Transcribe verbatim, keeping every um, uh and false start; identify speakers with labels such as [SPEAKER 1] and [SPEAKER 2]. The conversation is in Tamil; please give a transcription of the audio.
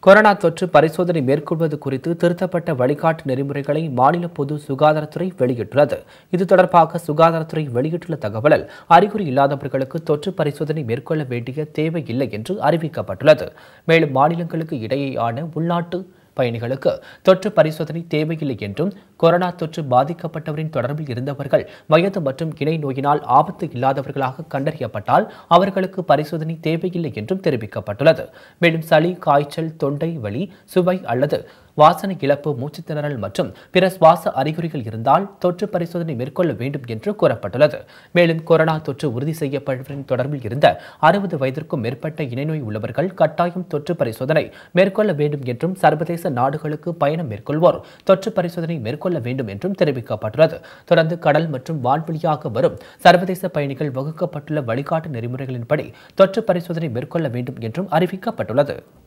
[SPEAKER 1] கொரோனா தொற்று பரிசோதனை மேற்கொள்வது குறித்து திருத்தப்பட்ட வழிகாட்டு நெறிமுறைகளை மாநில பொது சுகாதாரத்துறை வெளியிட்டுள்ளது. இது தொடர்பாக சுகாதாரத்துறை வெளியிட்டுள்ள தகவலில் அறிகுறி இல்லாதவர்களுக்கு தொற்று பரிசோதனை மேற்கொள்ள வேண்டிய தேவையில்லை என்று அறிவிக்கப்பட்டுள்ளது. மேலும் மாநிலங்களுக்கு இடையேயான உள்நாட்டு பயணிகளுக்கு தொற்று பரிசோதனை தேவையில்லை என்றும், கொரோனா தொற்று பாதிக்கப்பட்டவரின் தொடர்பில் இருந்தவர்கள் வயது மற்றும் இணை நோயினால் ஆபத்து இல்லாதவர்களாக கண்டறியப்பட்டால் அவர்களுக்கு பரிசோதனை தேவையில்லை என்றும் தெரிவிக்கப்பட்டுள்ளது. மேலும் சளி, காய்ச்சல், தொண்டை வலி, சுவை அல்லது வாசனை இழப்பு, மூச்சுத்திணறல் மற்றும் பிற சுவாச அறிகுறிகள் இருந்தால் தொற்று பரிசோதனை மேற்கொள்ள வேண்டும் என்று கூறப்பட்டுள்ளது. மேலும் கொரோனா தொற்று உறுதி செய்யப்பட்டவரின் தொடர்பில் இருந்த அறுபது வயதிற்கும் மேற்பட்ட இணைநோய் உள்ளவர்கள் கட்டாயம் தொற்று பரிசோதனை மேற்கொள்ள வேண்டும் என்றும், சர்வதேச நாடுகளுக்கு பயணம் மேற்கொள்வோர் தொற்று பரிசோதனை மேற்கொள்ள வேண்டும் என்றும் தெரிவிக்கப்பட்டுள்ளது. தொடர்ந்து கடல் மற்றும் வான்வழியாக வரும் சர்வதேச பயணிகள் வகுக்கப்பட்டுள்ள வழிகாட்டு நெறிமுறைகளின்படி தொற்று பரிசோதனை மேற்கொள்ள வேண்டும் என்றும் அறிவிக்கப்பட்டுள்ளது.